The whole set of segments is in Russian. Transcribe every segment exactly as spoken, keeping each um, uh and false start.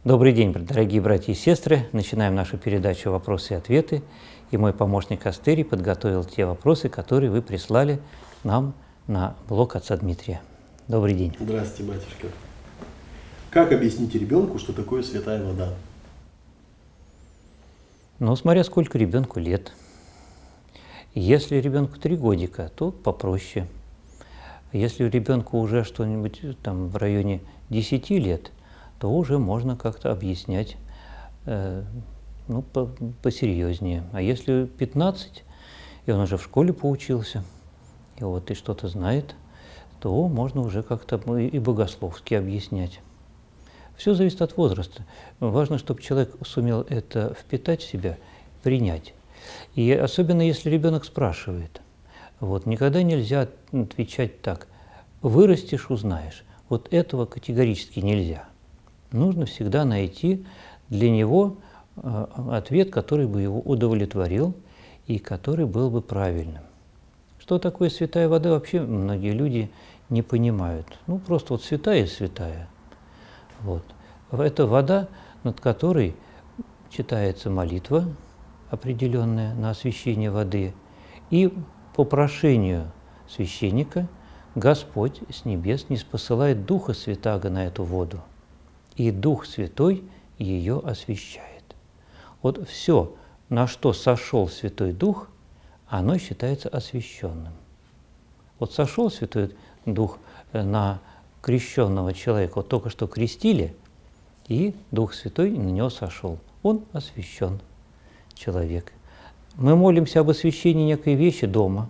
Добрый день, дорогие братья и сестры. Начинаем нашу передачу «Вопросы и ответы». И мой помощник Астырий подготовил те вопросы, которые вы прислали нам на блог отца Дмитрия. Добрый день. Здравствуйте, батюшка. Как объяснить ребенку, что такое святая вода? Ну, смотря сколько ребенку лет. Если ребенку три годика, то попроще. Если у ребенка уже что-нибудь там в районе десяти лет, то уже можно как-то объяснять э, ну, по посерьезнее. А если пятнадцать, и он уже в школе поучился, и вот и что-то знает, то можно уже как-то и богословски объяснять. Все зависит от возраста. Важно, чтобы человек сумел это впитать в себя, принять. И особенно если ребенок спрашивает. Вот, никогда нельзя отвечать так: вырастешь, узнаешь. Вот этого категорически нельзя. Нужно всегда найти для него э, ответ, который бы его удовлетворил и который был бы правильным. Что такое святая вода, вообще многие люди не понимают. Ну, просто вот святая и святая. Вот. Это вода, над которой читается молитва определенная на освящение воды, и по прошению священника Господь с небес ниспосылает Духа Святаго на эту воду, и Дух Святой ее освящает. Вот все, на что сошел Святой Дух, оно считается освященным. Вот сошел Святой Дух на крещенного человека, вот только что крестили, и Дух Святой на него сошел. Он освящен человек. Мы молимся об освящении некой вещи дома.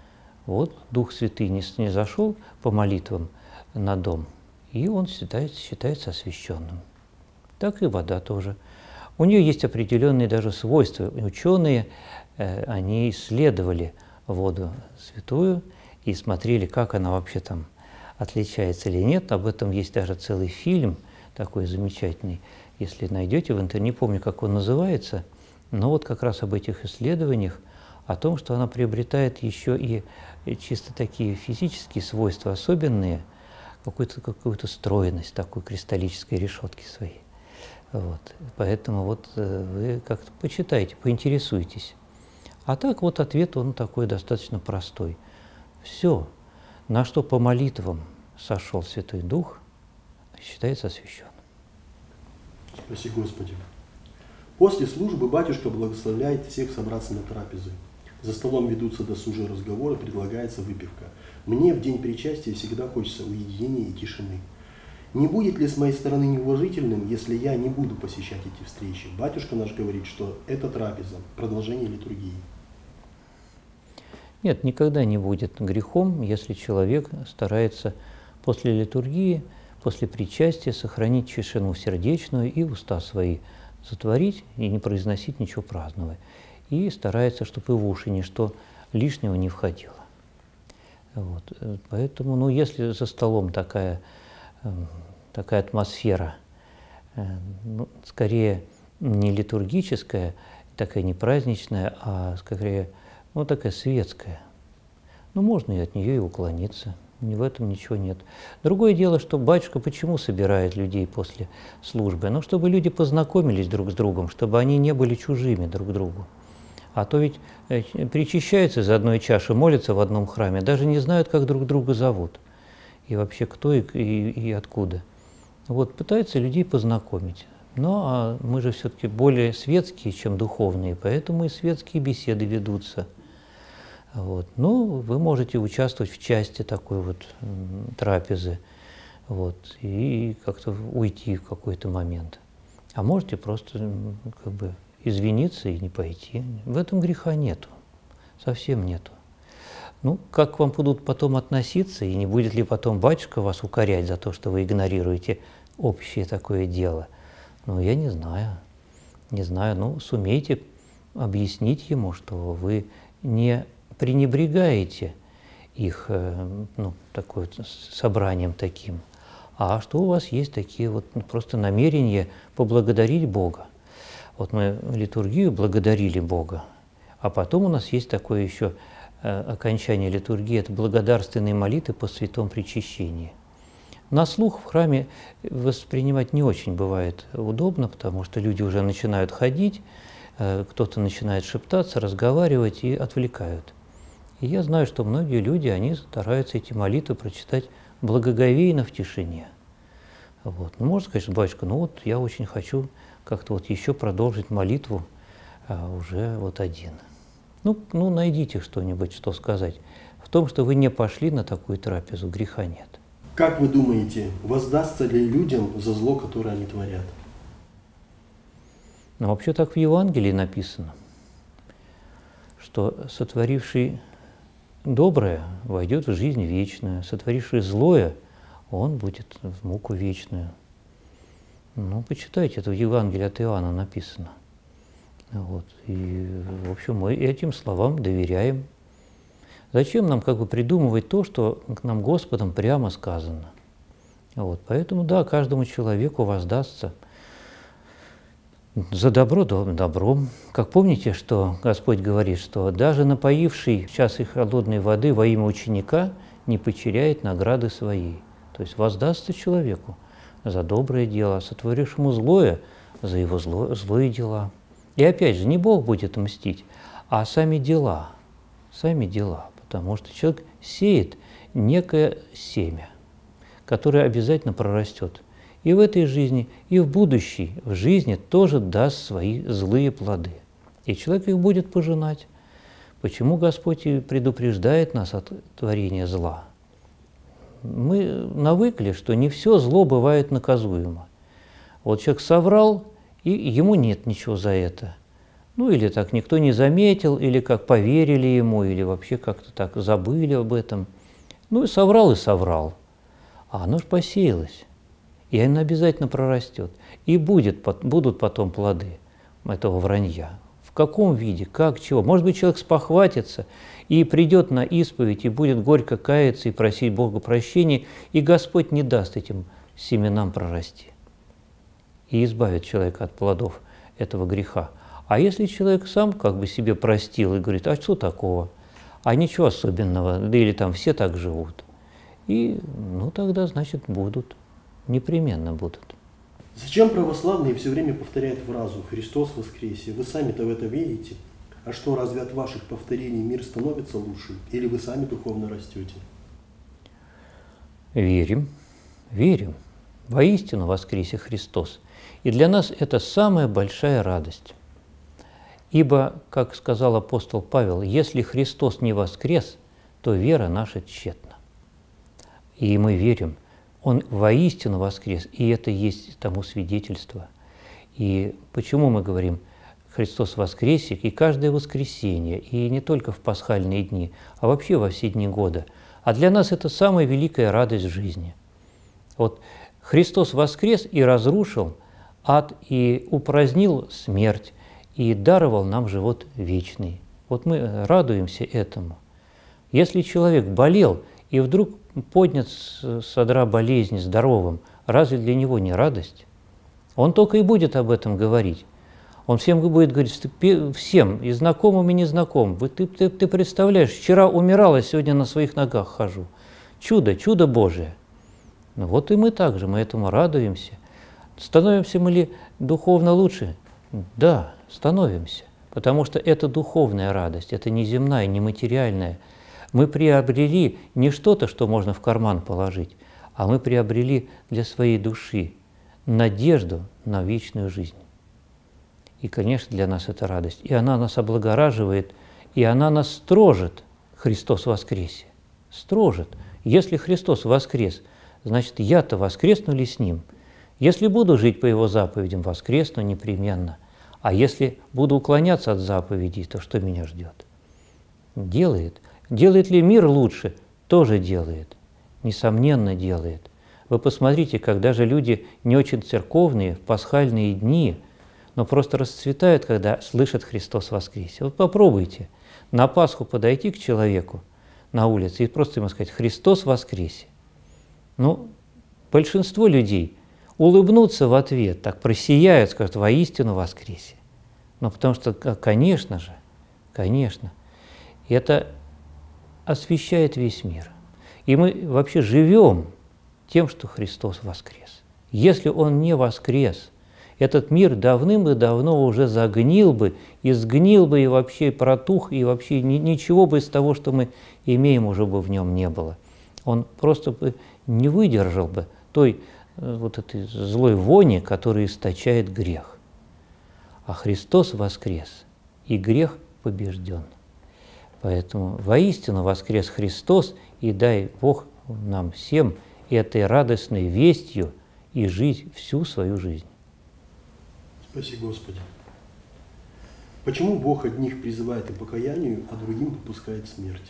Вот Дух Святый не, не зашел по молитвам на дом, и он считается, считается освященным. Так и вода тоже. У нее есть определенные даже свойства. Ученые, э, они исследовали воду святую и смотрели, как она вообще там отличается или нет. Об этом есть даже целый фильм такой замечательный. Если найдете в интернете, не помню, как он называется, но вот как раз об этих исследованиях, о том, что она приобретает еще и чисто такие физические свойства особенные, какую-то какую-то стройность такой кристаллической решетки своей. Вот. Поэтому вот вы как-то почитайте, поинтересуйтесь. А так вот ответ, он такой достаточно простой. Все, на что по молитвам сошел Святой Дух, считается освященным. Спаси Господи. После службы батюшка благословляет всех собраться на трапезы. За столом ведутся досужие разговоры, предлагается выпивка. Мне в день причастия всегда хочется уединения и тишины. Не будет ли с моей стороны неуважительным, если я не буду посещать эти встречи? Батюшка наш говорит, что это трапеза, продолжение литургии. Нет, никогда не будет грехом, если человек старается после литургии, после причастия сохранить тишину сердечную и уста свои затворить и не произносить ничего праздного. И старается, чтобы и в уши ничто лишнего не входило. Вот. Поэтому, ну, если за столом такая, такая атмосфера, ну, скорее не литургическая, такая не праздничная, а скорее, ну, такая светская, ну, можно и от нее и уклониться. В этом ничего нет. Другое дело, что батюшка почему собирает людей после службы? Ну, чтобы люди познакомились друг с другом, чтобы они не были чужими друг другу. А то ведь причащаются из одной чаши, молятся в одном храме, даже не знают, как друг друга зовут. И вообще кто и, и, и откуда. Вот, пытаются людей познакомить. Ну, а мы же все-таки более светские, чем духовные, поэтому и светские беседы ведутся. Вот. Ну, вы можете участвовать в части такой вот трапезы, вот, и как-то уйти в какой-то момент. А можете просто как бы извиниться и не пойти. В этом греха нету, совсем нету. Ну, как к вам будут потом относиться, и не будет ли потом батюшка вас укорять за то, что вы игнорируете общее такое дело? Ну, я не знаю, не знаю. Ну, сумейте объяснить ему, что вы не пренебрегаете их, ну, такой вот собранием таким, а что у вас есть такие вот, ну, просто намерения поблагодарить Бога. Вот мы литургию благодарили Бога, а потом у нас есть такое еще э, окончание литургии, это благодарственные молитвы по святом причащении. На слух в храме воспринимать не очень бывает удобно, потому что люди уже начинают ходить, кто-то начинает шептаться, разговаривать и отвлекают. И я знаю, что многие люди, они стараются эти молитвы прочитать благоговейно в тишине. Вот. Ну, можно сказать, что, батюшка, ну вот я очень хочу как-то вот еще продолжить молитву а, уже вот один. Ну, ну, найдите что-нибудь, что сказать. В том, что вы не пошли на такую трапезу, греха нет. Как вы думаете, воздастся ли людям за зло, которое они творят? Ну, вообще так в Евангелии написано, что сотворивший доброе войдет в жизнь вечную, сотворивший злое, он будет в муку вечную. Ну, почитайте, это в Евангелии от Иоанна написано. Вот. И, в общем, мы этим словам доверяем. Зачем нам как бы придумывать то, что к нам Господом прямо сказано? Вот. Поэтому, да, каждому человеку воздастся за добро добром. Как помните, что Господь говорит, что даже напоивший в час и холодной воды во имя ученика не потеряет награды своей. То есть воздастся человеку за доброе дело, сотворившему злое за его зло, злые дела. И опять же, не Бог будет мстить, а сами дела, сами дела. Потому что человек сеет некое семя, которое обязательно прорастет. И в этой жизни, и в будущей в жизни тоже даст свои злые плоды. И человек их будет пожинать. Почему Господь и предупреждает нас от творения зла? Мы навыкли, что не все зло бывает наказуемо. Вот человек соврал, и ему нет ничего за это. Ну, или так никто не заметил, или как поверили ему, или вообще как-то так забыли об этом. Ну, и соврал, и соврал. А оно же посеялось. И оно обязательно прорастет. И будет, будут потом плоды этого вранья. В каком виде, как, чего. Может быть, человек спохватится и придет на исповедь, и будет горько каяться и просить Бога прощения, и Господь не даст этим семенам прорасти. И избавит человека от плодов этого греха. А если человек сам как бы себе простил и говорит, а что такого? А ничего особенного, да или там все так живут. И, ну, тогда, значит, будут. Непременно будут. Зачем православные все время повторяют фразу «Христос воскресе»? Вы сами-то в это верите? А что, разве от ваших повторений мир становится лучше? Или вы сами духовно растете? Верим, верим. Воистину воскресе Христос. И для нас это самая большая радость. Ибо, как сказал апостол Павел, если Христос не воскрес, то вера наша тщетна. И мы верим. Он воистину воскрес, и это есть тому свидетельство. И почему мы говорим «Христос воскресе» и каждое воскресенье, и не только в пасхальные дни, а вообще во все дни года. А для нас это самая великая радость в жизни. Вот Христос воскрес и разрушил ад, и упразднил смерть, и даровал нам живот вечный. Вот мы радуемся этому. Если человек болел, и вдруг поднят с одра болезни здоровым, разве для него не радость? Он только и будет об этом говорить. Он всем будет говорить, всем, и знакомым, и незнакомым. Ты, ты, ты представляешь, вчера умирал, а сегодня на своих ногах хожу. Чудо, чудо Божие. Ну вот и мы также, мы этому радуемся. Становимся мы ли духовно лучше? Да, становимся. Потому что это духовная радость, это не земная, не материальная. Мы приобрели не что-то, что можно в карман положить, а мы приобрели для своей души надежду на вечную жизнь. И, конечно, для нас это радость. И она нас облагораживает, и она нас строжит, Христос воскресе. Строжит. Если Христос воскрес, значит, я-то воскресну ли с Ним? Если буду жить по Его заповедям, воскресну непременно. А если буду уклоняться от заповедей, то что меня ждет? Делает. Делает ли мир лучше? Тоже делает. Несомненно делает. Вы посмотрите, когда же люди не очень церковные в пасхальные дни, но просто расцветают, когда слышат «Христос воскресе». Вот попробуйте на Пасху подойти к человеку на улице и просто ему сказать «Христос воскресе». Ну, большинство людей улыбнутся в ответ, так просияют, скажут «Воистину воскресе». Ну, потому что, конечно же, конечно, это освещает весь мир. И мы вообще живем Тем, что Христос воскрес. Если Он не воскрес, этот мир давным и давно уже загнил бы, и сгнил бы, и вообще протух, и вообще ни, ничего бы из того, что мы имеем, уже бы в нем не было. Он просто бы не выдержал бы той вот этой злой вони, которая источает грех. А Христос воскрес, и грех побежден. Поэтому воистину воскрес Христос, и дай Бог нам всем этой радостной вестью и жить всю свою жизнь. Спаси Господи. Почему Бог одних призывает к покаянию, а другим попускает смерть?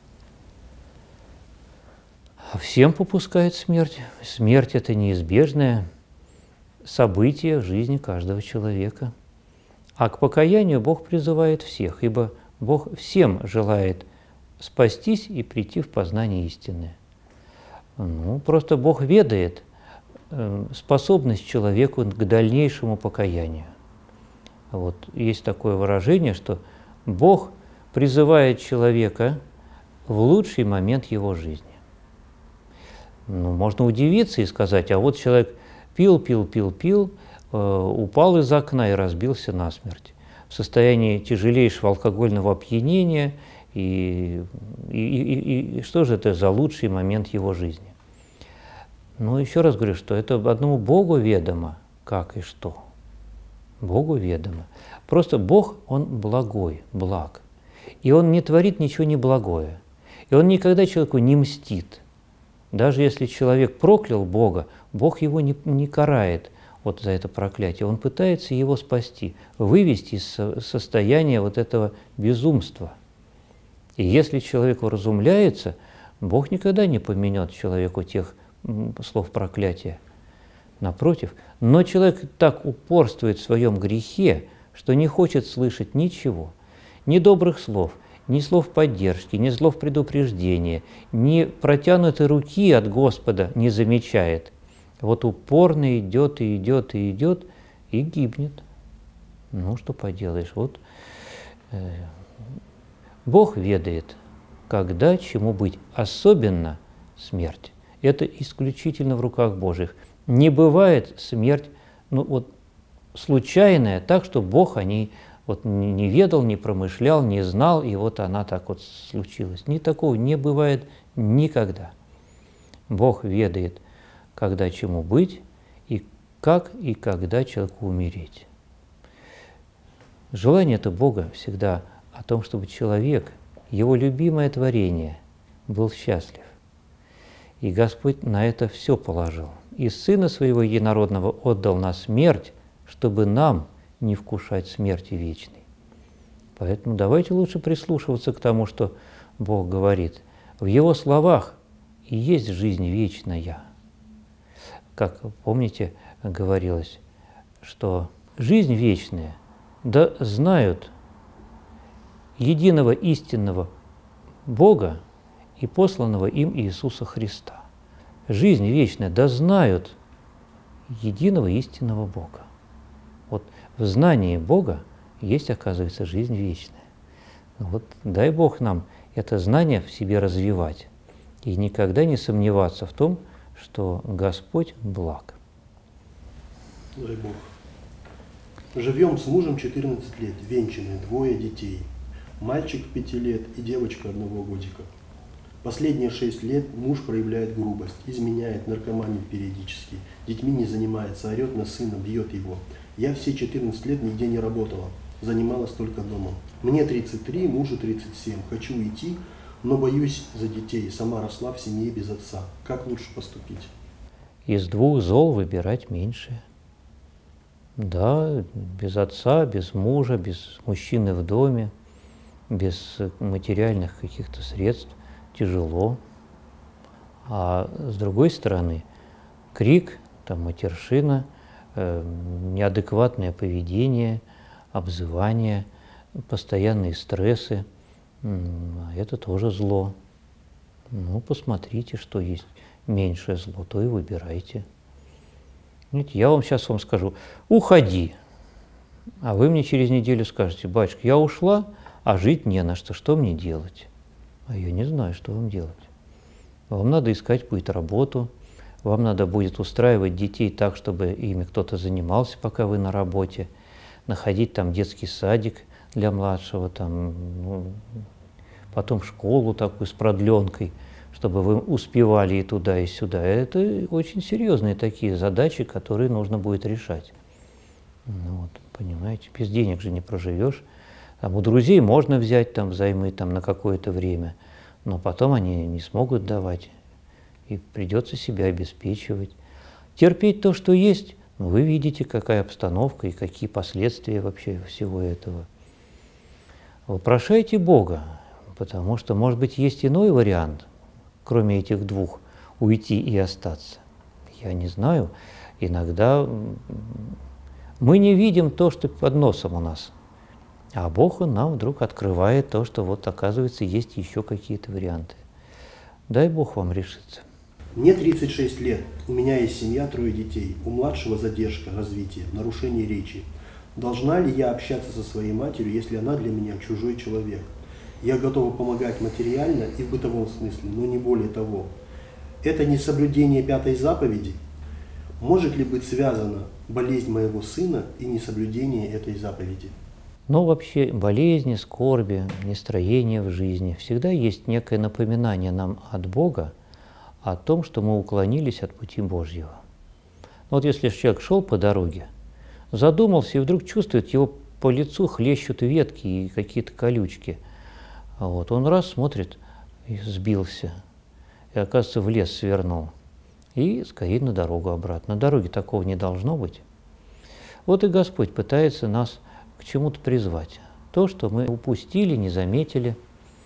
Всем попускает смерть. Смерть – это неизбежное событие в жизни каждого человека. А к покаянию Бог призывает всех, ибо Бог всем желает спастись и прийти в познание истины. Ну, просто Бог ведает способность человеку к дальнейшему покаянию. Вот есть такое выражение, что Бог призывает человека в лучший момент его жизни. Ну, можно удивиться и сказать, а вот человек пил, пил, пил, пил, э, упал из окна и разбился насмерть. В состоянии тяжелейшего алкогольного опьянения, и, и, и, и что же это за лучший момент его жизни? Ну, еще раз говорю, что это одному Богу ведомо, как и что. Богу ведомо. Просто Бог, Он благой, благ. И Он не творит ничего неблагое. И Он никогда человеку не мстит. Даже если человек проклял Бога, Бог его не, не карает вот за это проклятие. Он пытается его спасти, вывести из состояния вот этого безумства. И если человек уразумляется, Бог никогда не поменет человеку тех слов проклятия. Напротив, но человек так упорствует в своем грехе, что не хочет слышать ничего, ни добрых слов, ни слов поддержки, ни слов предупреждения, ни протянутой руки от Господа не замечает. Вот упорно идет и идет и идет и гибнет. Ну, что поделаешь, вот э, Бог ведает, когда чему быть, особенно смерть. Это исключительно в руках Божьих. Не бывает смерть, ну вот, случайная, так, что Бог о ней вот не ведал, не промышлял, не знал, и вот она так вот случилась. Ни такого не бывает никогда. Бог ведает, когда чему быть, и как и когда человеку умереть. Желание это Бога всегда о том, чтобы человек, его любимое творение, был счастлив. И Господь на это все положил. И Сына Своего Единородного отдал на смерть, чтобы нам не вкушать смерти вечной. Поэтому давайте лучше прислушиваться к тому, что Бог говорит. В Его словах и есть жизнь вечная. Как, помните, говорилось, что жизнь вечная, да знают единого истинного Бога и посланного им Иисуса Христа. Жизнь вечная, да знают единого истинного Бога. Вот в знании Бога есть, оказывается, жизнь вечная. Вот дай Бог нам это знание в себе развивать и никогда не сомневаться в том, что Господь благ. Дай Бог. Живем с мужем четырнадцать лет, венчаны, двое детей. Мальчик пяти лет и девочка одного годика. Последние шесть лет муж проявляет грубость, изменяет, наркоманит периодически, детьми не занимается, орет на сына, бьет его. Я все четырнадцать лет нигде не работала, занималась только домом. Мне тридцать три, мужу тридцать семь. Хочу уйти, но боюсь за детей. Сама росла в семье без отца. Как лучше поступить? Из двух зол выбирать меньшее. Да, без отца, без мужа, без мужчины в доме, без материальных каких-то средств тяжело. А с другой стороны, крик, там, матершина, э, неадекватное поведение, обзывание, постоянные стрессы, э, это тоже зло. Ну, посмотрите, что есть меньшее зло, то и выбирайте. Знаете, я вам сейчас вам скажу, уходи, а вы мне через неделю скажете, батюшка, я ушла, а жить не на что, что мне делать? А я не знаю, что вам делать. Вам надо искать какую-то работу, вам надо будет устраивать детей так, чтобы ими кто-то занимался, пока вы на работе, находить там детский садик для младшего, там, ну, потом школу такую с продленкой, чтобы вы успевали и туда, и сюда. Это очень серьезные такие задачи, которые нужно будет решать. Ну, вот, понимаете, без денег же не проживешь. Там, у друзей можно взять там, взаймы там, на какое-то время, но потом они не смогут давать, и придется себя обеспечивать. Терпеть то, что есть, но вы видите, какая обстановка и какие последствия вообще всего этого. Вопрошайте Бога, потому что, может быть, есть иной вариант, кроме этих двух, уйти и остаться. Я не знаю, иногда мы не видим то, что под носом у нас, а Бог Он нам вдруг открывает то, что вот, оказывается, есть еще какие-то варианты. Дай Бог вам решиться. Мне тридцать шесть лет, у меня есть семья, трое детей, у младшего задержка развития, нарушение речи. Должна ли я общаться со своей матерью, если она для меня чужой человек? Я готова помогать материально и в бытовом смысле, но не более того. Это не соблюдение пятой заповеди? Может ли быть связана болезнь моего сына и несоблюдение этой заповеди? Но вообще болезни, скорби, нестроения в жизни всегда есть некое напоминание нам от Бога о том, что мы уклонились от пути Божьего. Вот если человек шел по дороге, задумался и вдруг чувствует, его по лицу хлещут ветки и какие-то колючки. Вот, он раз смотрит и сбился, и, оказывается, в лес свернул, и скорее на дорогу обратно. На дороге такого не должно быть. Вот и Господь пытается нас к чему-то призвать. То, что мы упустили, не заметили.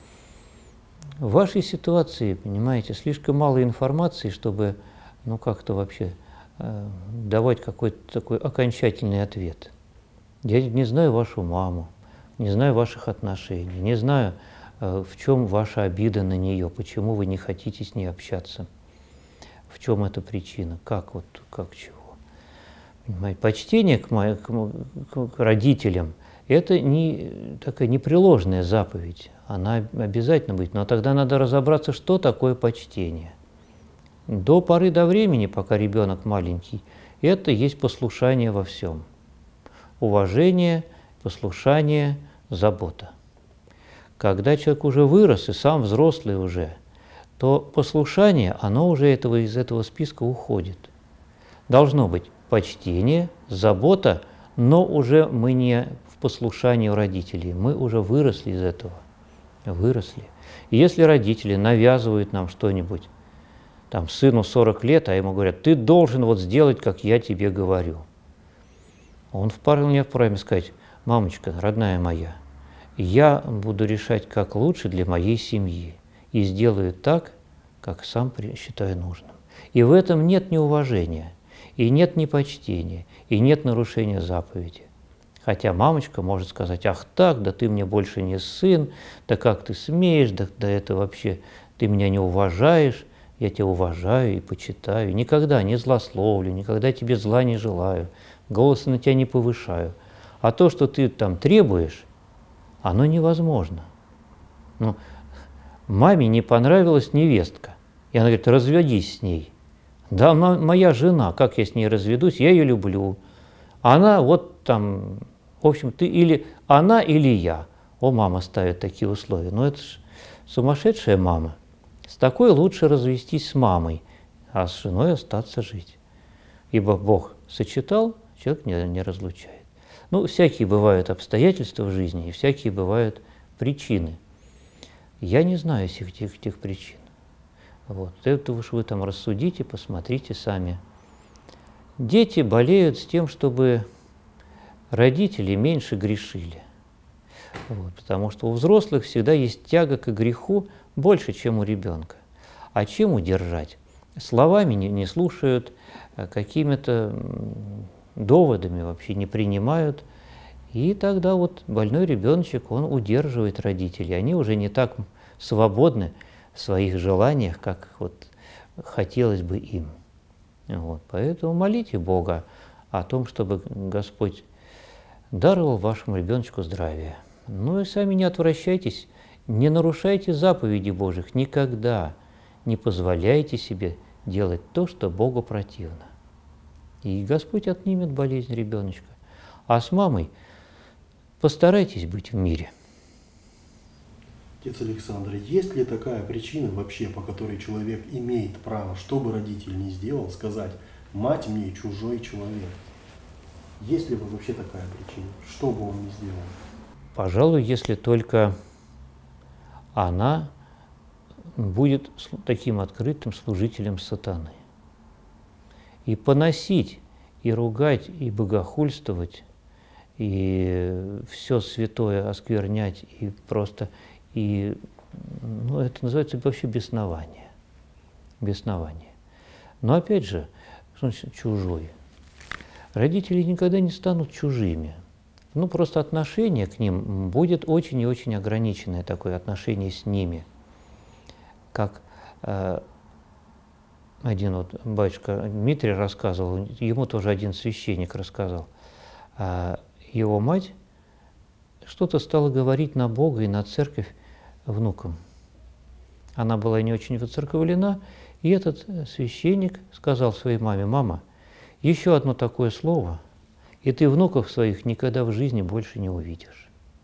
В вашей ситуации, понимаете, слишком мало информации, чтобы, ну, как-то вообще э, давать какой-то такой окончательный ответ. Я не знаю вашу маму, не знаю ваших отношений, не знаю, э, в чем ваша обида на нее, почему вы не хотите с ней общаться, в чем эта причина, как вот, как чего. Понимаете, почтение к, моим, к, к родителям – это не такая непреложная заповедь, она обязательно будет, но тогда надо разобраться, что такое почтение. До поры до времени, пока ребенок маленький, это есть послушание во всем. Уважение, послушание, забота. Когда человек уже вырос и сам взрослый уже, то послушание, оно уже этого, из этого списка уходит. Должно быть почтение, забота, но уже мы не в послушании у родителей, мы уже выросли из этого, выросли. И если родители навязывают нам что-нибудь, там, сыну сорок лет, а ему говорят, ты должен вот сделать, как я тебе говорю. Он вполне вправе сказать, мамочка, родная моя, я буду решать, как лучше для моей семьи, и сделаю так, как сам считаю нужным. И в этом нет неуважения, и нет непочтения, и нет нарушения заповеди. Хотя мамочка может сказать, ах так, да ты мне больше не сын, да как ты смеешь, да, да это вообще, ты меня не уважаешь, я тебя уважаю и почитаю, никогда не злословлю, никогда тебе зла не желаю, голоса на тебя не повышаю. А то, что ты там требуешь, оно невозможно. Ну, маме не понравилась невестка, и она говорит, разведись с ней. Да, она моя жена, как я с ней разведусь, я ее люблю. Она вот там, в общем, ты или она, или я. О, мама ставит такие условия. Но это ж сумасшедшая мама. С такой лучше развестись с мамой, а с женой остаться жить. Ибо Бог сочетал, человек не, не разлучает. Ну, всякие бывают обстоятельства в жизни, и всякие бывают причины. Я не знаю всех этих, этих причин. Вот. Это уж вы там рассудите, посмотрите сами. Дети болеют с тем, чтобы родители меньше грешили. Вот. Потому что у взрослых всегда есть тяга к греху больше, чем у ребенка. А чем удержать? Словами не, не слушают, какими-то доводами вообще не принимают. И тогда вот больной ребеночек, он удерживает родителей. Они уже не так свободны в своих желаниях, как вот хотелось бы им. Вот. Поэтому молите Бога о том, чтобы Господь даровал вашему ребеночку здравие. Ну и сами не отвращайтесь, не нарушайте заповеди Божьих никогда, не позволяйте себе делать то, что Богу противно. И Господь отнимет болезнь ребеночка. А с мамой постарайтесь быть в мире. Отец Александр, есть ли такая причина вообще, по которой человек имеет право, что бы родитель ни сделал, сказать: «Мать мне чужой человек»? Есть ли вообще такая причина? Что бы он ни сделал? Пожалуй, если только она будет таким открытым служителем сатаны. И поносить, и ругать, и богохульствовать, и все святое осквернять, и просто, и, ну, это называется вообще беснование. Беснование. Но опять же, что значит чужой? Родители никогда не станут чужими. Ну, просто отношение к ним будет очень и очень ограниченное, такое отношение с ними. Как э, один вот батюшка Дмитрий рассказывал, ему тоже один священник рассказал, э, его мать что-то стала говорить на Бога и на церковь внукам. Она была не очень воцерковлена, и этот священник сказал своей маме: «Мама, еще одно такое слово, и ты внуков своих никогда в жизни больше не увидишь».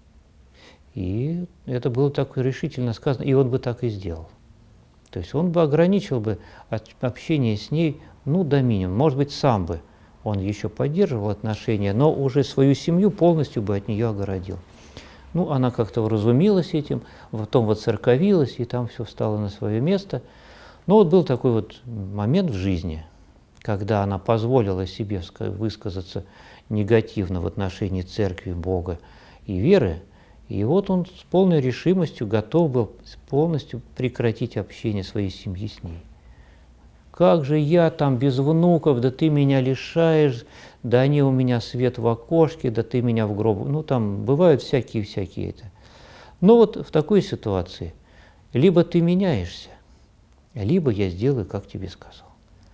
И это было так решительно сказано, и он бы так и сделал. То есть он бы ограничил бы общение с ней, ну, до минимума. Может быть, сам бы он еще поддерживал отношения, но уже свою семью полностью бы от нее огородил. Ну, она как-то вразумилась этим, потом воцерковилась, и там все встало на свое место. Но вот был такой вот момент в жизни, когда она позволила себе высказаться негативно в отношении церкви, Бога и веры, и вот он с полной решимостью готов был полностью прекратить общение своей семьи с ней. «Как же я там без внуков, да ты меня лишаешь, да они у меня свет в окошке, да ты меня в гроб». Ну, там бывают всякие-всякие это. Но вот в такой ситуации либо ты меняешься, либо я сделаю, как тебе сказал.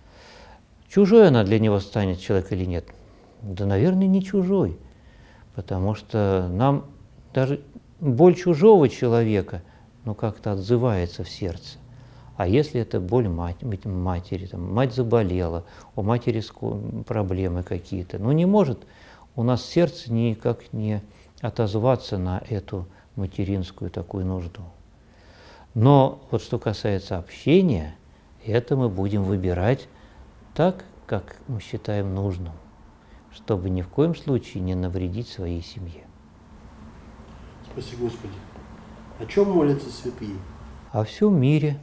Чужой она для него станет, человек или нет? Да, наверное, не чужой, потому что нам даже боль чужого человека, ну, как-то отзывается в сердце. А если это боль мать, матери, там, мать заболела, у матери проблемы какие-то, ну, не может у нас сердце никак не отозваться на эту материнскую такую нужду. Но вот что касается общения, это мы будем выбирать так, как мы считаем нужным, чтобы ни в коем случае не навредить своей семье. Спасибо, Господи. О чем молятся святые? О всем мире,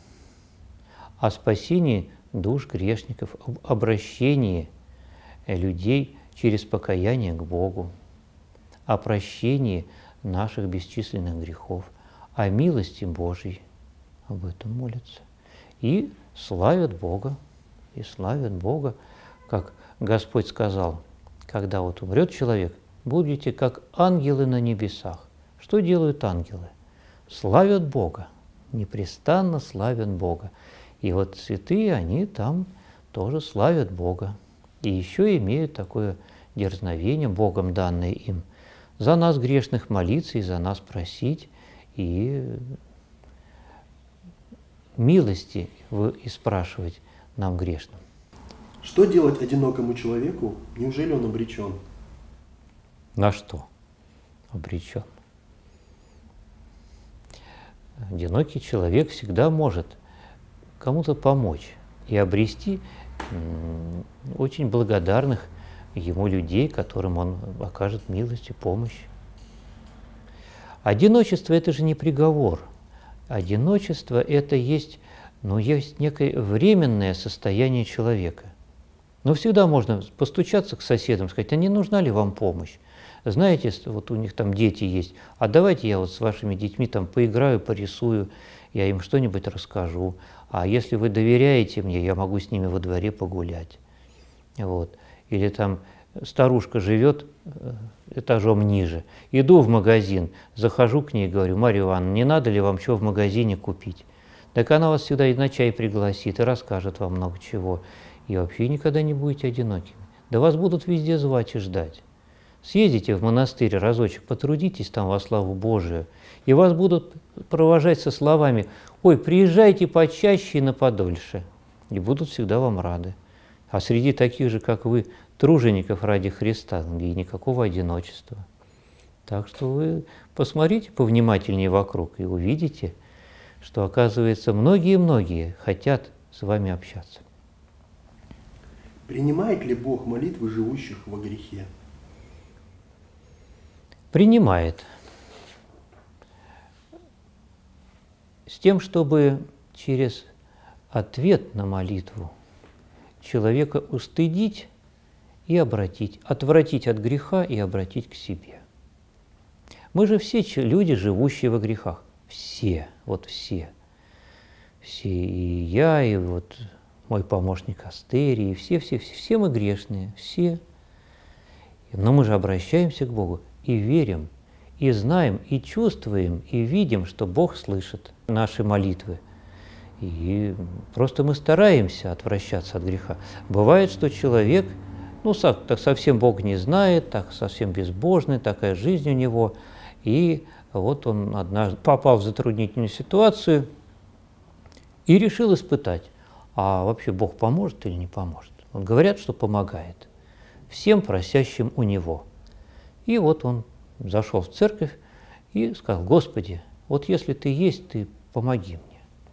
о спасении душ грешников, об обращении людей через покаяние к Богу, о прощении наших бесчисленных грехов, о милости Божьей, об этом молятся. И славят Бога, и славят Бога, как Господь сказал, когда вот умрет человек, будете как ангелы на небесах. Что делают ангелы? Славят Бога, непрестанно славят Бога. И вот святые, они там тоже славят Бога. И еще имеют такое дерзновение, Богом данное им, за нас грешных молиться и за нас просить, и милости и спрашивать нам грешным. Что делать одинокому человеку? Неужели он обречен? На что обречен? Одинокий человек всегда может кому-то помочь и обрести очень благодарных ему людей, которым он окажет милость и помощь. Одиночество – это же не приговор. Одиночество – это есть, ну, есть некое временное состояние человека. Но всегда можно постучаться к соседам, сказать: а не нужна ли вам помощь? Знаете, вот у них там дети есть, а давайте я вот с вашими детьми там поиграю, порисую, я им что-нибудь расскажу. А если вы доверяете мне, я могу с ними во дворе погулять. Вот. Или там старушка живет этажом ниже, иду в магазин, захожу к ней и говорю: Марья Ивановна, не надо ли вам что в магазине купить? Так она вас сюда и на чай пригласит, и расскажет вам много чего. И вообще никогда не будете одинокими. Да вас будут везде звать и ждать. Съездите в монастырь разочек, потрудитесь там во славу Божию, и вас будут провожать со словами: ой, приезжайте почаще и на подольше. и будут всегда вам рады. А среди таких же, как вы, тружеников ради Христа, и никакого одиночества. Так что вы посмотрите повнимательнее вокруг и увидите, что, оказывается, многие-многие хотят с вами общаться. Принимает ли Бог молитвы живущих во грехе? Принимает. С тем, чтобы через ответ на молитву человека устыдить и обратить, отвратить от греха и обратить к себе. Мы же все люди, живущие во грехах. Все, вот все. Все, и я, и вот мой помощник Астерий, все, все, все, все мы грешные, все. Но мы же обращаемся к Богу и верим, и знаем, и чувствуем, и видим, что Бог слышит наши молитвы. И просто мы стараемся отвращаться от греха. Бывает, что человек, ну, так совсем Бог не знает, так совсем безбожный, такая жизнь у него, и вот он однажды попал в затруднительную ситуацию и решил испытать, а вообще Бог поможет или не поможет. Вот говорят, что помогает всем просящим у Него. И вот он зашел в церковь и сказал: Господи, вот если Ты есть, Ты помоги мне.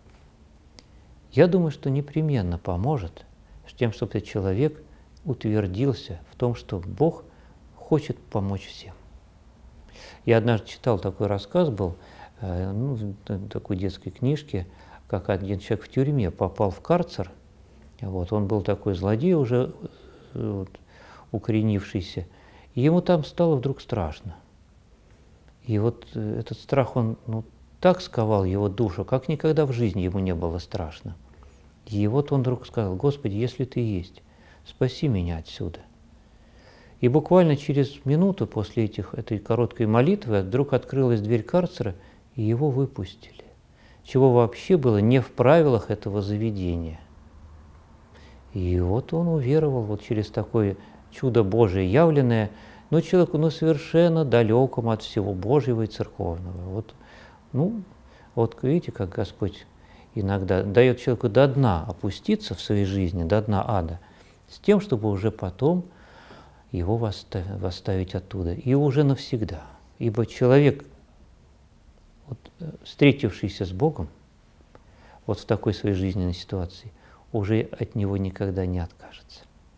Я думаю, что непременно поможет с тем, чтобы этот человек утвердился в том, что Бог хочет помочь всем. Я однажды читал такой рассказ, был, ну, в такой детской книжке, как один человек в тюрьме попал в карцер. Вот, он был такой злодей уже, вот, укоренившийся, и ему там стало вдруг страшно. И вот этот страх, он, ну, так сковал его душу, как никогда в жизни ему не было страшно. И вот он вдруг сказал: Господи, если Ты есть, спаси меня отсюда. И буквально через минуту после этих, этой короткой молитвы вдруг открылась дверь карцера, и его выпустили, чего вообще было не в правилах этого заведения. И вот он уверовал вот через такое чудо Божие явленное, но человеку, ну, совершенно далекому от всего Божьего и церковного. Вот, ну, вот видите, как Господь иногда дает человеку до дна опуститься в своей жизни, до дна ада, с тем, чтобы уже потом его восставить оттуда, и уже навсегда. Ибо человек, вот, встретившийся с Богом, вот в такой своей жизненной ситуации, уже от Него никогда не откажется.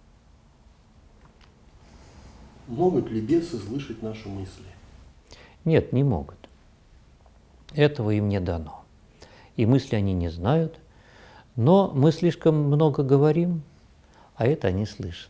Могут ли бесы слышать наши мысли? Нет, не могут. Этого им не дано. И мысли они не знают, но мы слишком много говорим, а это они слышат.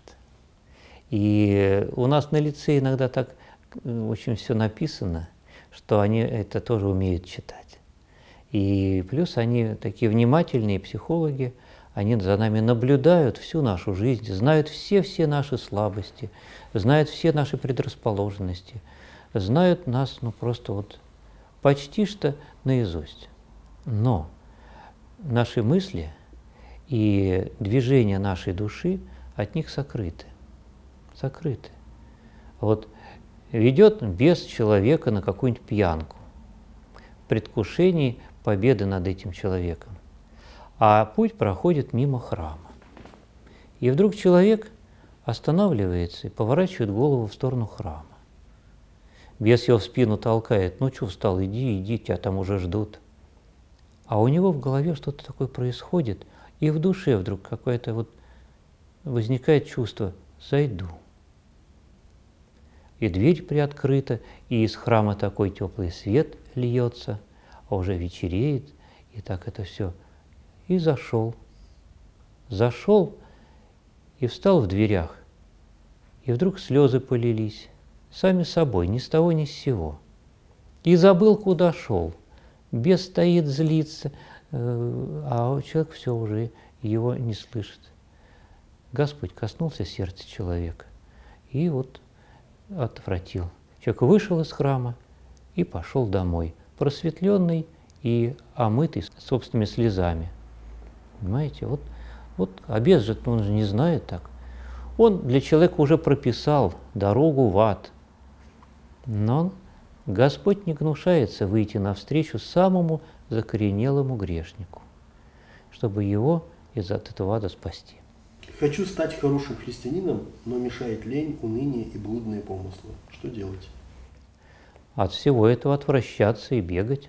И у нас на лице иногда так очень все написано, что они это тоже умеют читать. И плюс они такие внимательные психологи, они за нами наблюдают всю нашу жизнь, знают все-все наши слабости, знают все наши предрасположенности, знают нас, ну, просто вот почти что наизусть. Но наши мысли и движения нашей души от них сокрыты. Сокрыты. Вот ведет бес человека на какую-нибудь пьянку в предвкушении победы над этим человеком. А путь проходит мимо храма. И вдруг человек останавливается и поворачивает голову в сторону храма. Бес его в спину толкает: ну что встал, иди, иди, тебя там уже ждут. А у него в голове что-то такое происходит, и в душе вдруг какое-то вот возникает чувство: зайду. И дверь приоткрыта, и из храма такой теплый свет льется, а уже вечереет, и так это все. И зашел. Зашел и встал в дверях. И вдруг слезы полились, сами собой, ни с того ни с сего. И забыл, куда шел. Бес стоит, злится, а человек все уже его не слышит. Господь коснулся сердца человека и вот отвратил. Человек вышел из храма и пошел домой, просветленный и омытый собственными слезами. Понимаете, вот, вот, а бес же, он же не знает так. Он для человека уже прописал дорогу в ад. Но Господь не гнушается выйти навстречу самому закоренелому грешнику, чтобы его из от этого ада спасти. Хочу стать хорошим христианином, но мешает лень, уныние и блудные помыслы. Что делать? От всего этого отвращаться и бегать,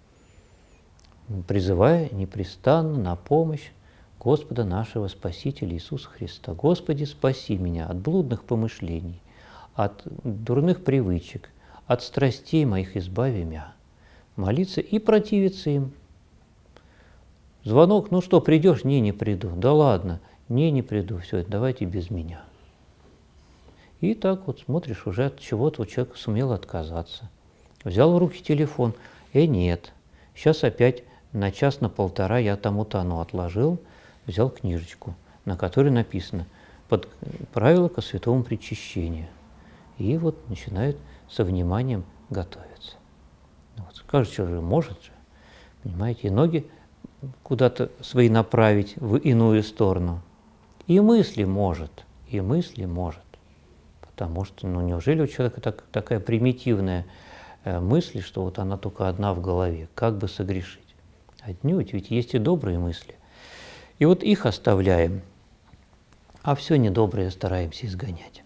призывая непрестанно на помощь Господа нашего Спасителя Иисуса Христа. Господи, спаси меня от блудных помышлений, от дурных привычек, от страстей моих избави меня. Молиться и противиться им. Звонок, ну что, придешь? Не, не приду. Да ладно, не, не приду. Все, давайте без меня. И так вот смотришь, уже от чего-то человек сумел отказаться. Взял в руки телефон. Э, нет. Сейчас опять на час, на полтора я тому-то оно отложил, взял книжечку, на которой написано под правила ко святому причащению. И вот начинает со вниманием готовиться. Вот. Скажет, что же может же, понимаете, и ноги куда-то свои направить в иную сторону. И мысли может, и мысли может. Потому что, ну, неужели у человека так, такая примитивная э, мысль, что вот она только одна в голове, как бы согрешить? Отнюдь, ведь есть и добрые мысли. И вот их оставляем, а все недоброе стараемся изгонять.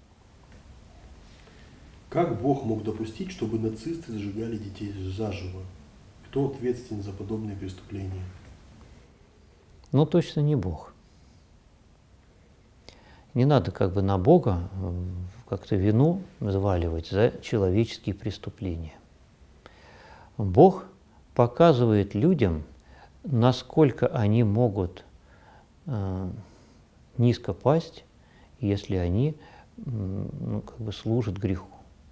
Как Бог мог допустить, чтобы нацисты сжигали детей заживо? Кто ответственен за подобные преступления? Ну, точно не Бог. Не надо как бы на Бога как-то вину взваливать за человеческие преступления. Бог показывает людям, насколько они могут э, низко пасть, если они ну, как бы служат греху.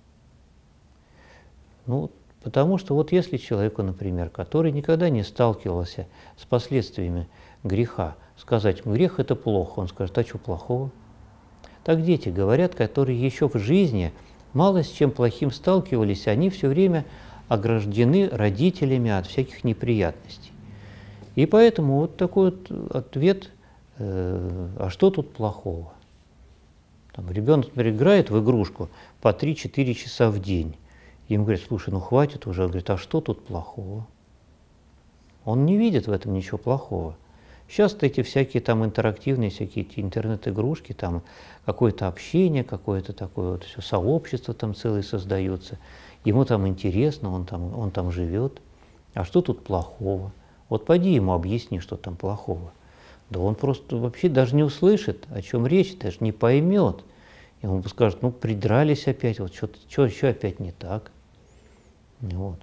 Ну, потому что вот если человеку, например, который никогда не сталкивался с последствиями греха, сказать, грех – это плохо, он скажет, а что плохого? Так дети говорят, которые еще в жизни мало с чем плохим сталкивались, они все время ограждены родителями от всяких неприятностей. И поэтому вот такой вот ответ, э, а что тут плохого? Там, ребенок, например, играет в игрушку по три-четыре часа в день. Ему говорят, слушай, ну хватит уже. Он говорит, а что тут плохого? Он не видит в этом ничего плохого. Сейчас-то эти всякие там интерактивные, всякие эти интернет-игрушки, там какое-то общение, какое-то такое вот все сообщество там целое создается. Ему там интересно, он там, он там живет. А что тут плохого? Вот пойди ему объясни, что там плохого. Да он просто вообще даже не услышит, о чем речь, даже не поймет. И он скажет, ну придрались опять, вот что еще опять не так. Вот.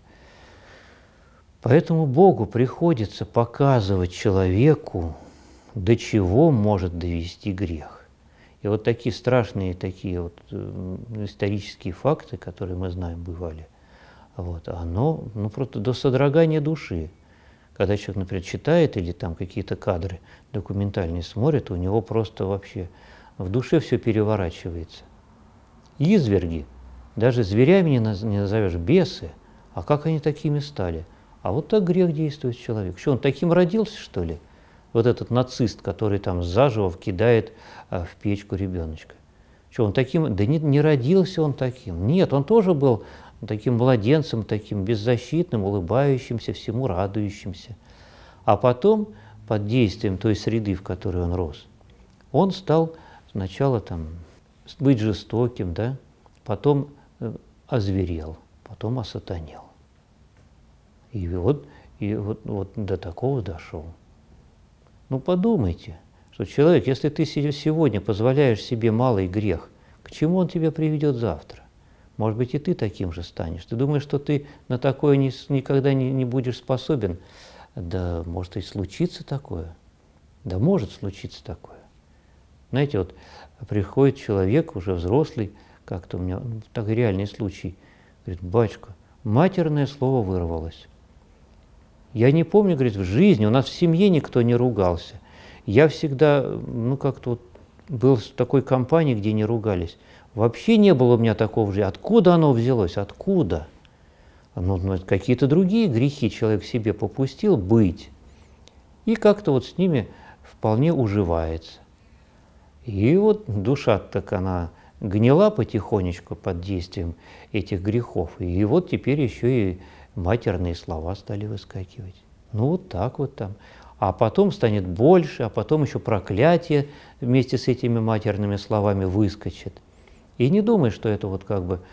Поэтому Богу приходится показывать человеку, до чего может довести грех. И вот такие страшные такие вот исторические факты, которые мы знаем, бывали, вот, оно ну, просто до содрогания души. Когда человек, например, читает или там какие-то кадры документальные смотрит, у него просто вообще в душе все переворачивается. Изверги, даже зверями не назовешь, бесы, а как они такими стали? А вот так грех действует в человеке. Что, он таким родился, что ли? Вот этот нацист, который там заживо кидает а, в печку ребеночка. Что, он таким? Да не, не родился он таким. Нет, он тоже был таким младенцем, таким беззащитным, улыбающимся, всему радующимся. А потом, под действием той среды, в которой он рос, он стал сначала там быть жестоким, да, потом э, озверел, потом осатанел. И вот, и вот, вот до такого дошел. Ну подумайте, что человек, если ты сегодня позволяешь себе малый грех, к чему он тебя приведет завтра? Может быть, и ты таким же станешь. Ты думаешь, что ты на такое не, никогда не, не будешь способен? Да может и случиться такое. Да может случиться такое. Знаете, вот приходит человек, уже взрослый, как-то у меня так реальный случай, говорит, батюшка, матерное слово вырвалось. Я не помню, говорит, в жизни, у нас в семье никто не ругался. Я всегда, ну как-то вот был в такой компании, где не ругались. Вообще не было у меня такого же. Откуда оно взялось? Откуда? Ну, ну, какие-то другие грехи человек себе попустил быть. И как-то вот с ними вполне уживается. И вот душа так она гнила потихонечку под действием этих грехов. И вот теперь еще и матерные слова стали выскакивать. Ну вот так вот там. а потом станет больше, а потом еще проклятие вместе с этими матерными словами выскочит. И не думай, что это вот как бы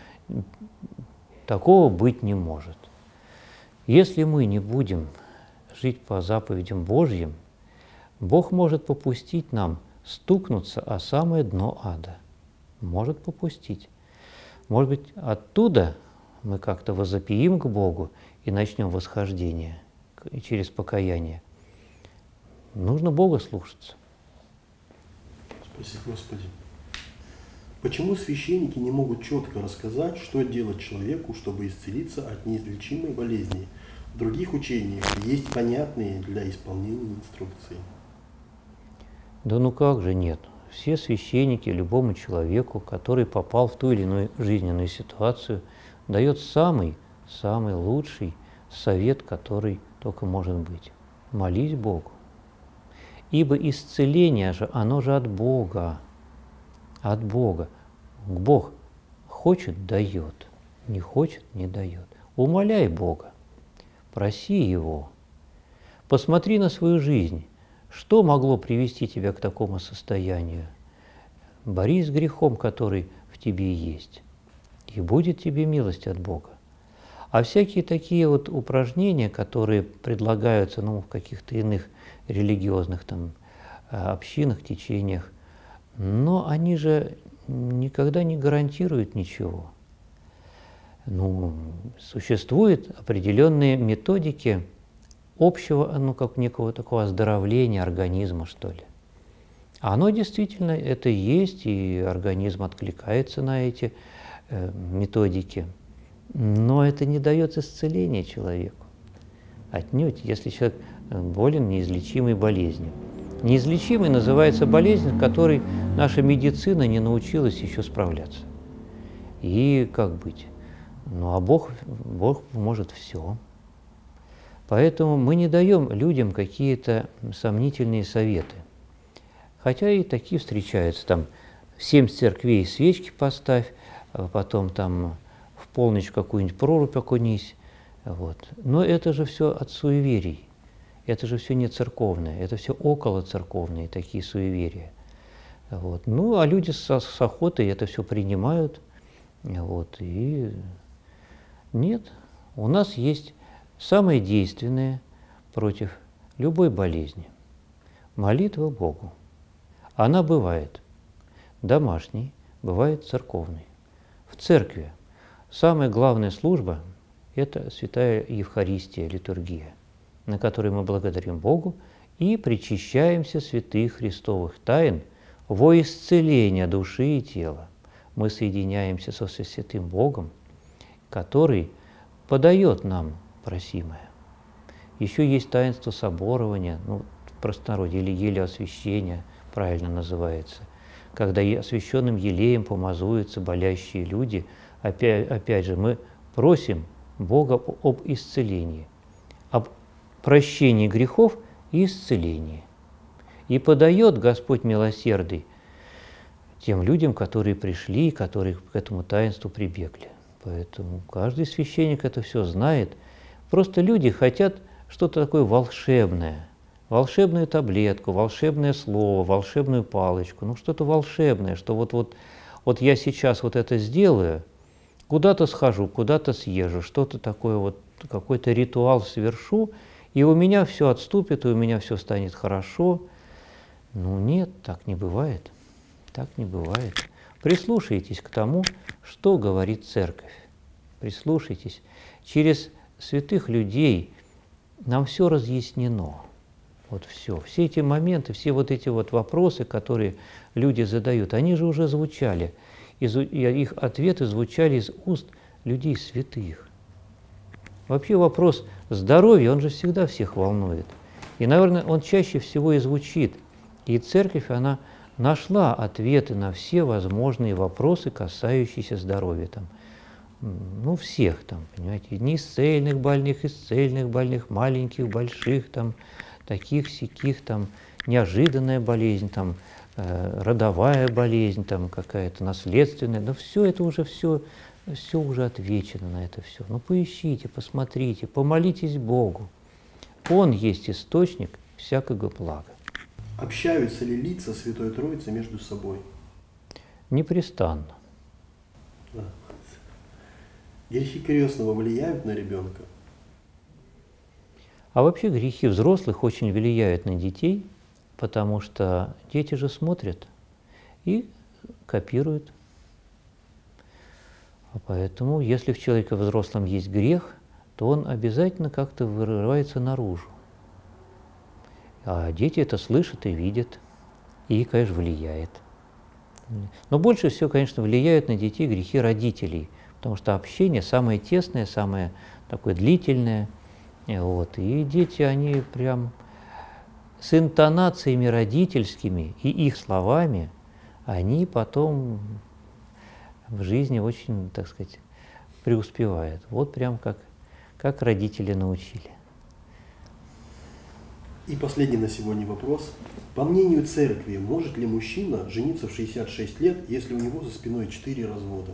такого быть не может. Если мы не будем жить по заповедям Божьим, Бог может попустить нам стукнуться о самое дно ада. Может попустить. Может быть, оттуда мы как-то возопиим к Богу и начнем восхождение через покаяние. Нужно Бога слушаться. Спасибо, Господи. Почему священники не могут четко рассказать, что делать человеку, чтобы исцелиться от неизлечимой болезни? В других учениях есть понятные для исполнения инструкции. Да ну как же нет. Все священники любому человеку, который попал в ту или иную жизненную ситуацию, дает самый, самый лучший совет, который только может быть. Молись Богу. Ибо исцеление же, оно же от Бога. От Бога. Бог хочет – дает, не хочет – не дает. Умоляй Бога, проси Его. Посмотри на свою жизнь. Что могло привести тебя к такому состоянию? Борись с грехом, который в тебе есть, и будет тебе милость от Бога. А всякие такие вот упражнения, которые предлагаются ну, в каких-то иных религиозных там, общинах, течениях, но они же никогда не гарантируют ничего. Ну, существуют определенные методики общего, ну, как некого такого оздоровления организма, что ли. Оно действительно это есть, и организм откликается на эти э, методики, но это не дает исцеления человеку. Отнюдь, если человек болен неизлечимой болезнью. Неизлечимой называется болезнь, с которой наша медицина не научилась еще справляться. И как быть? Ну, а Бог, Бог может все. Поэтому мы не даем людям какие-то сомнительные советы. Хотя и такие встречаются. Там семь церквей свечки поставь, а потом там в полночь какую-нибудь прорубь окунись. Вот. Но это же все от суеверий. Это же все не церковное, это все околоцерковные такие суеверия. Вот. Ну, а люди с, с охотой это все принимают. Вот. И нет, у нас есть самое действенное против любой болезни – молитва Богу. Она бывает домашней, бывает церковной. В церкви самая главная служба – это святая Евхаристия, литургия, на которой мы благодарим Богу и причащаемся святых христовых тайн во исцеление души и тела. Мы соединяемся со Святым Богом, который подает нам просимое. Еще есть таинство соборования, ну, в простонародье, или елеосвящения, правильно называется, когда освященным елеем помазуются болящие люди. Опять, опять же, мы просим Бога об исцелении, об прощении грехов и исцелении. И подает Господь милосердный тем людям, которые пришли, которые к этому таинству прибегли. Поэтому каждый священник это все знает. Просто люди хотят что-то такое волшебное, волшебную таблетку, волшебное слово, волшебную палочку, ну что-то волшебное, что вот, вот, вот я сейчас вот это сделаю, куда-то схожу, куда-то съезжу, что-то такое вот, какой-то ритуал совершу, и у меня все отступит, и у меня все станет хорошо. Ну нет, так не бывает, так не бывает. Прислушайтесь к тому, что говорит Церковь. Прислушайтесь. Через святых людей нам все разъяснено. Вот все. Все эти моменты, все вот эти вот вопросы, которые люди задают, они же уже звучали. Из, их ответы звучали из уст людей святых. Вообще вопрос здоровья, он же всегда всех волнует. И, наверное, он чаще всего и звучит. И Церковь, она нашла ответы на все возможные вопросы, касающиеся здоровья. Там, ну, всех там, понимаете, неисцельных больных, исцельных больных, маленьких, больших, там, таких, сяких, там, неожиданная болезнь, там, э, родовая болезнь, там, какая-то наследственная. Но все это уже, все, все уже отвечено на это все. Ну, поищите, посмотрите, помолитесь Богу. Он есть источник всякого блага. Общаются ли лица Святой Троицы между собой? Непрестанно. Да. Грехи крестного влияют на ребенка? А вообще грехи взрослых очень влияют на детей, потому что дети же смотрят и копируют. А поэтому, если в человеке взрослом есть грех, то он обязательно как-то вырывается наружу. А дети это слышат и видят, и, конечно, влияет. Но больше всего, конечно, влияют на детей грехи родителей, потому что общение самое тесное, самое такое длительное. Вот. И дети, они прям с интонациями родительскими и их словами, они потом в жизни очень, так сказать, преуспевают. Вот прям как, как родители научили. И последний на сегодня вопрос. По мнению церкви, может ли мужчина жениться в шестьдесят шесть лет, если у него за спиной четыре развода?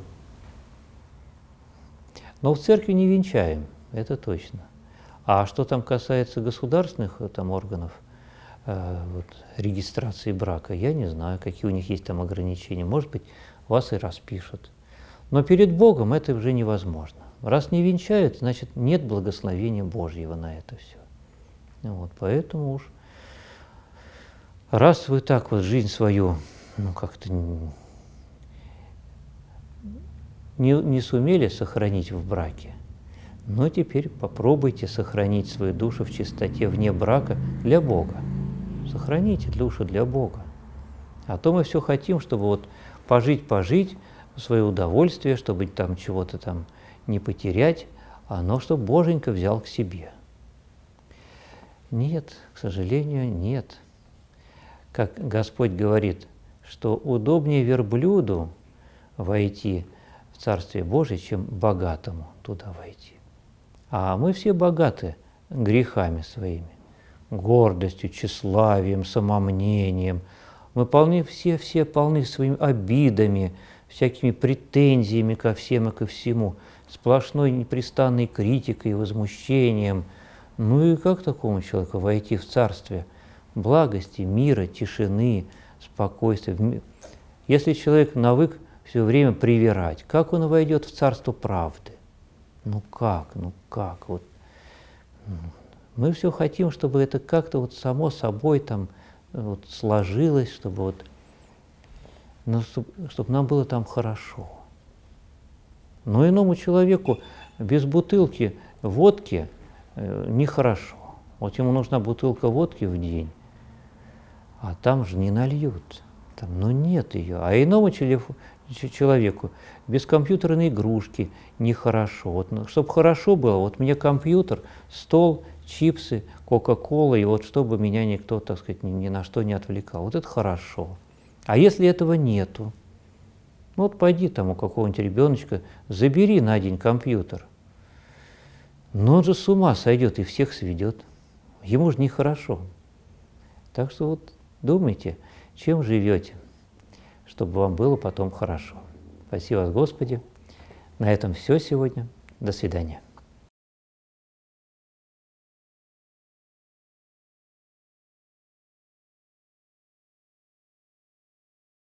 Но в церкви не венчаем, это точно. А что там касается государственных там, органов э, вот, регистрации брака, я не знаю, какие у них есть там ограничения. Может быть, вас и распишут. Но перед Богом это уже невозможно. Раз не венчают, значит, нет благословения Божьего на это все. Вот, поэтому уж, раз вы так вот жизнь свою, ну, как-то не, не сумели сохранить в браке, но теперь попробуйте сохранить свою душу в чистоте вне брака для Бога. Сохраните душу для Бога. А то мы все хотим, чтобы вот пожить-пожить, в свое удовольствие, чтобы там чего-то там не потерять, а оно, чтобы Боженька взял к себе. Нет, к сожалению, нет. Как Господь говорит, что удобнее верблюду войти в Царствие Божие, чем богатому туда войти. А мы все богаты грехами своими, гордостью, тщеславием, самомнением. Мы полны, все, все полны своими обидами, всякими претензиями ко всем и ко всему, сплошной непрестанной критикой и возмущением. Ну и как такому человеку войти в царствие благости, мира, тишины, спокойствия? Если человек навык все время привирать, как он войдет в царство правды? Ну как, ну как? Вот. Мы все хотим, чтобы это как-то вот само собой там вот сложилось, чтобы, вот, ну, чтобы, чтобы нам было там хорошо. Но иному человеку без бутылки водки нехорошо. Вот ему нужна бутылка водки в день, а там же не нальют. Там, ну нет ее. А иному человеку без компьютерной игрушки нехорошо. Вот, ну, чтобы хорошо было, вот мне компьютер, стол, чипсы, кока-кола, и вот чтобы меня никто, так сказать, ни, ни на что не отвлекал. Вот это хорошо. А если этого нету, ну вот пойди там у какого-нибудь ребеночка, забери на день компьютер. Но он же с ума сойдет и всех сведет. Ему же нехорошо. Так что вот думайте, чем живете, чтобы вам было потом хорошо. Спаси вас, Господи. На этом все сегодня. До свидания.